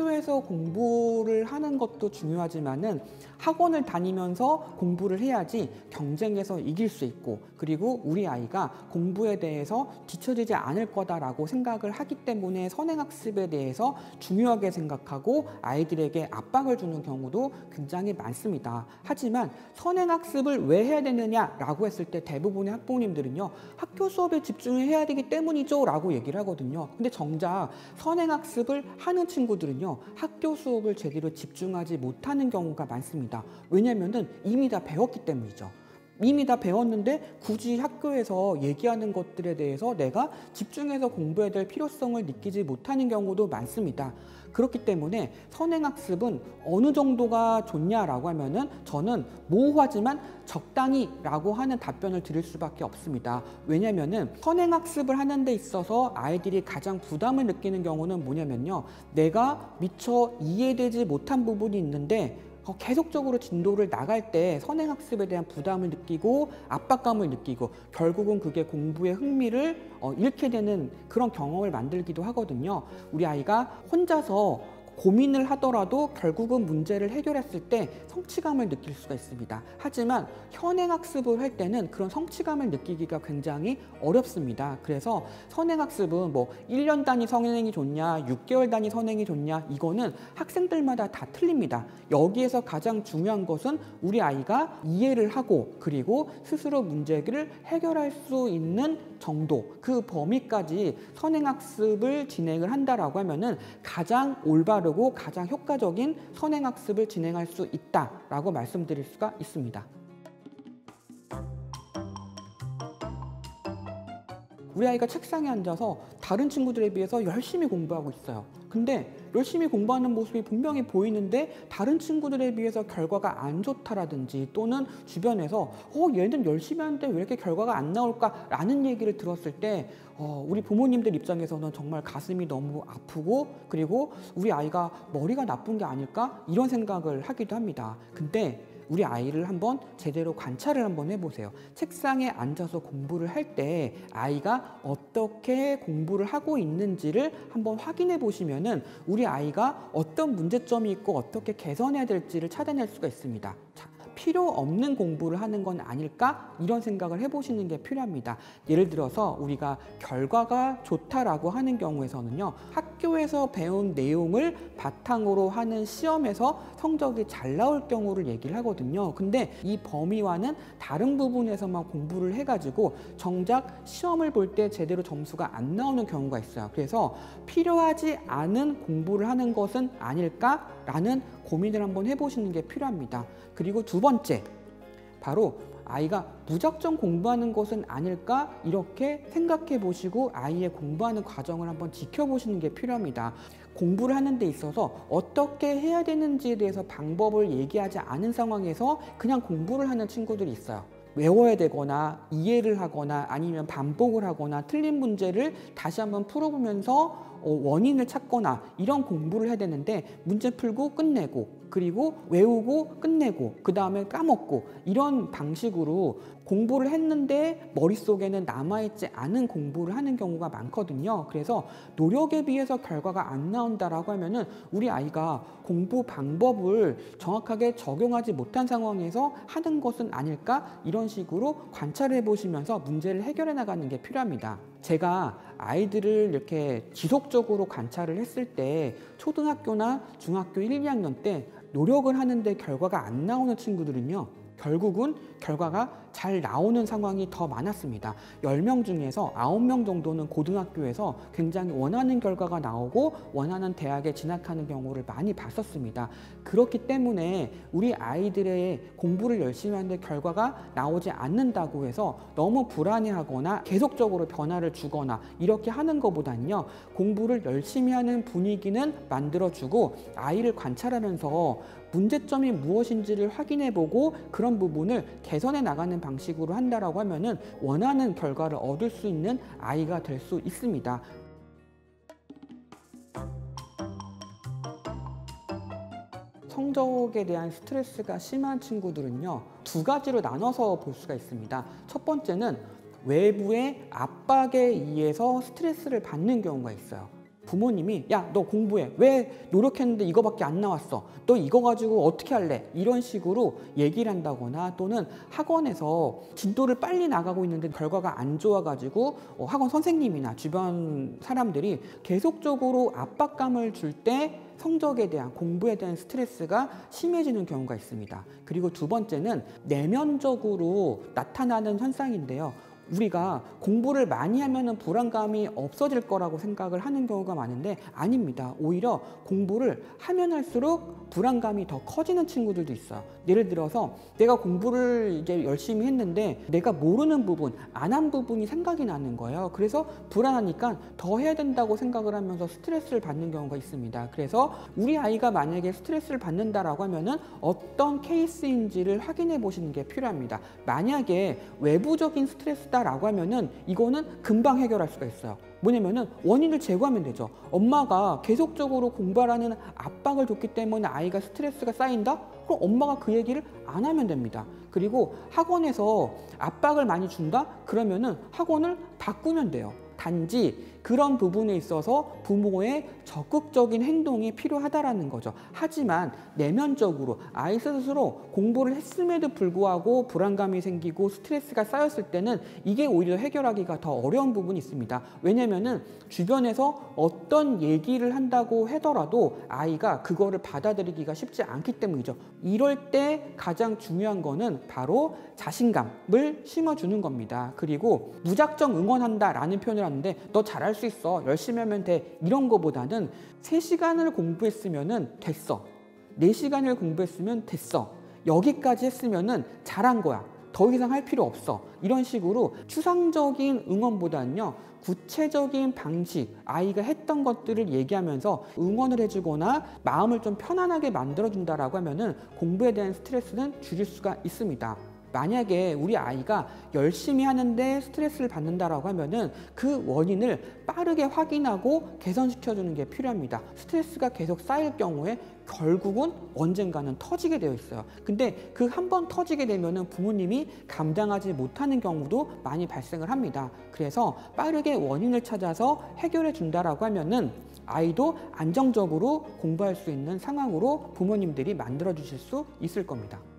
학교에서 공부를 하는 것도 중요하지만은 학원을 다니면서 공부를 해야지 경쟁에서 이길 수 있고, 그리고 우리 아이가 공부에 대해서 뒤처지지 않을 거다라고 생각을 하기 때문에 선행학습에 대해서 중요하게 생각하고 아이들에게 압박을 주는 경우도 굉장히 많습니다. 하지만 선행학습을 왜 해야 되느냐라고 했을 때 대부분의 학부모님들은요, 학교 수업에 집중해야 되기 때문이죠 라고 얘기를 하거든요. 근데 정작 선행학습을 하는 친구들은요, 학교 수업을 제대로 집중하지 못하는 경우가 많습니다. 왜냐면은 이미 다 배웠기 때문이죠. 이미 다 배웠는데 굳이 학교에서 얘기하는 것들에 대해서 내가 집중해서 공부해야 될 필요성을 느끼지 못하는 경우도 많습니다. 그렇기 때문에 선행학습은 어느 정도가 좋냐라고 하면은 저는 모호하지만 적당히 라고 하는 답변을 드릴 수밖에 없습니다. 왜냐면은 선행학습을 하는 데 있어서 아이들이 가장 부담을 느끼는 경우는 뭐냐면요, 내가 미처 이해되지 못한 부분이 있는데 계속적으로 진도를 나갈 때 선행학습에 대한 부담을 느끼고 압박감을 느끼고 결국은 그게 공부의 흥미를 잃게 되는 그런 경험을 만들기도 하거든요. 우리 아이가 혼자서 고민을 하더라도 결국은 문제를 해결했을 때 성취감을 느낄 수가 있습니다. 하지만 현행학습을 할 때는 그런 성취감을 느끼기가 굉장히 어렵습니다. 그래서 선행학습은 뭐 1년 단위 선행이 좋냐, 6개월 단위 선행이 좋냐, 이거는 학생들마다 다 틀립니다. 여기에서 가장 중요한 것은 우리 아이가 이해를 하고 그리고 스스로 문제를 해결할 수 있는 정도, 그 범위까지 선행학습을 진행을 한다라고 하면은 가장 올바르고 가장 효과적인 선행학습을 진행할 수 있다라고 말씀드릴 수가 있습니다. 우리 아이가 책상에 앉아서 다른 친구들에 비해서 열심히 공부하고 있어요. 근데 열심히 공부하는 모습이 분명히 보이는데 다른 친구들에 비해서 결과가 안 좋다라든지 또는 주변에서 얘는 열심히 하는데 왜 이렇게 결과가 안 나올까라는 얘기를 들었을 때 우리 부모님들 입장에서는 정말 가슴이 너무 아프고, 그리고 우리 아이가 머리가 나쁜 게 아닐까 이런 생각을 하기도 합니다. 근데 우리 아이를 한번 제대로 관찰을 한번 해보세요. 책상에 앉아서 공부를 할 때 아이가 어떻게 공부를 하고 있는지를 한번 확인해 보시면은 우리 아이가 어떤 문제점이 있고 어떻게 개선해야 될지를 찾아낼 수가 있습니다. 자, 필요 없는 공부를 하는 건 아닐까? 이런 생각을 해보시는 게 필요합니다. 예를 들어서 우리가 결과가 좋다라고 하는 경우에서는요, 학교에서 배운 내용을 바탕으로 하는 시험에서 성적이 잘 나올 경우를 얘기를 하거든요. 근데 이 범위와는 다른 부분에서만 공부를 해가지고 정작 시험을 볼 때 제대로 점수가 안 나오는 경우가 있어요. 그래서 필요하지 않은 공부를 하는 것은 아닐까라는 고민을 한번 해보시는 게 필요합니다. 그리고 두 번째, 바로 아이가 무작정 공부하는 것은 아닐까 이렇게 생각해 보시고 아이의 공부하는 과정을 한번 지켜보시는 게 필요합니다. 공부를 하는 데 있어서 어떻게 해야 되는지에 대해서 방법을 얘기하지 않은 상황에서 그냥 공부를 하는 친구들이 있어요. 외워야 되거나 이해를 하거나 아니면 반복을 하거나 틀린 문제를 다시 한번 풀어보면서 원인을 찾거나 이런 공부를 해야 되는데 문제 풀고 끝내고 그리고 외우고 끝내고 그 다음에 까먹고 이런 방식으로 공부를 했는데 머릿속에는 남아있지 않은 공부를 하는 경우가 많거든요. 그래서 노력에 비해서 결과가 안 나온다라고 하면은 우리 아이가 공부 방법을 정확하게 적용하지 못한 상황에서 하는 것은 아닐까, 이런 식으로 관찰해 보시면서 문제를 해결해 나가는 게 필요합니다. 제가 아이들을 이렇게 지속적으로 관찰을 했을 때 초등학교나 중학교 1, 2학년 때 노력을 하는데 결과가 안 나오는 친구들은요, 결국은 결과가 잘 나오는 상황이 더 많았습니다. 10명 중에서 9명 정도는 고등학교에서 굉장히 원하는 결과가 나오고 원하는 대학에 진학하는 경우를 많이 봤었습니다. 그렇기 때문에 우리 아이들의 공부를 열심히 하는데 결과가 나오지 않는다고 해서 너무 불안해하거나 계속적으로 변화를 주거나 이렇게 하는 것보다는요, 공부를 열심히 하는 분위기는 만들어주고 아이를 관찰하면서 문제점이 무엇인지를 확인해보고 그런 부분을 개선해 나가는 방식으로 한다라고 하면은 원하는 결과를 얻을 수 있는 아이가 될 수 있습니다. 성적에 대한 스트레스가 심한 친구들은요, 두 가지로 나눠서 볼 수가 있습니다. 첫 번째는 외부의 압박에 의해서 스트레스를 받는 경우가 있어요. 부모님이 야, 너 공부해. 왜 노력했는데 이거밖에 안 나왔어? 너 이거 가지고 어떻게 할래? 이런 식으로 얘기를 한다거나 또는 학원에서 진도를 빨리 나가고 있는데 결과가 안 좋아가지고 학원 선생님이나 주변 사람들이 계속적으로 압박감을 줄 때 성적에 대한 공부에 대한 스트레스가 심해지는 경우가 있습니다. 그리고 두 번째는 내면적으로 나타나는 현상인데요. 우리가 공부를 많이 하면 불안감이 없어질 거라고 생각을 하는 경우가 많은데 아닙니다. 오히려 공부를 하면 할수록 불안감이 더 커지는 친구들도 있어요. 예를 들어서 내가 공부를 이제 열심히 했는데 내가 모르는 부분, 안 한 부분이 생각이 나는 거예요. 그래서 불안하니까 더 해야 된다고 생각을 하면서 스트레스를 받는 경우가 있습니다. 그래서 우리 아이가 만약에 스트레스를 받는다라고 하면은 어떤 케이스인지를 확인해 보시는 게 필요합니다. 만약에 외부적인 스트레스다라고 하면은 이거는 금방 해결할 수가 있어요. 뭐냐면은 원인을 제거하면 되죠. 엄마가 계속적으로 공부하라는 압박을 줬기 때문에 아이가 스트레스가 쌓인다? 그럼 엄마가 그 얘기를 안 하면 됩니다. 그리고 학원에서 압박을 많이 준다? 그러면은 학원을 바꾸면 돼요. 단지 그런 부분에 있어서 부모의 적극적인 행동이 필요하다라는 거죠. 하지만 내면적으로 아이 스스로 공부를 했음에도 불구하고 불안감이 생기고 스트레스가 쌓였을 때는 이게 오히려 해결하기가 더 어려운 부분이 있습니다. 왜냐면은 주변에서 어떤 얘기를 한다고 하더라도 아이가 그거를 받아들이기가 쉽지 않기 때문이죠. 이럴 때 가장 중요한 거는 바로 자신감을 심어주는 겁니다. 그리고 무작정 응원한다라는 표현을 하는데 너 잘할 수 있어. 열심히 하면 돼. 이런 거보다는 3시간을 공부했으면 됐어. 4시간을 공부했으면 됐어. 여기까지 했으면 잘한 거야. 더 이상 할 필요 없어. 이런 식으로 추상적인 응원보다는요. 구체적인 방식, 아이가 했던 것들을 얘기하면서 응원을 해주거나 마음을 좀 편안하게 만들어준다라고 하면은 공부에 대한 스트레스는 줄일 수가 있습니다. 만약에 우리 아이가 열심히 하는데 스트레스를 받는다라고 하면은 그 원인을 빠르게 확인하고 개선시켜주는 게 필요합니다. 스트레스가 계속 쌓일 경우에 결국은 언젠가는 터지게 되어 있어요. 근데 그 한 번 터지게 되면은 부모님이 감당하지 못하는 경우도 많이 발생을 합니다. 그래서 빠르게 원인을 찾아서 해결해 준다라고 하면은 아이도 안정적으로 공부할 수 있는 상황으로 부모님들이 만들어 주실 수 있을 겁니다.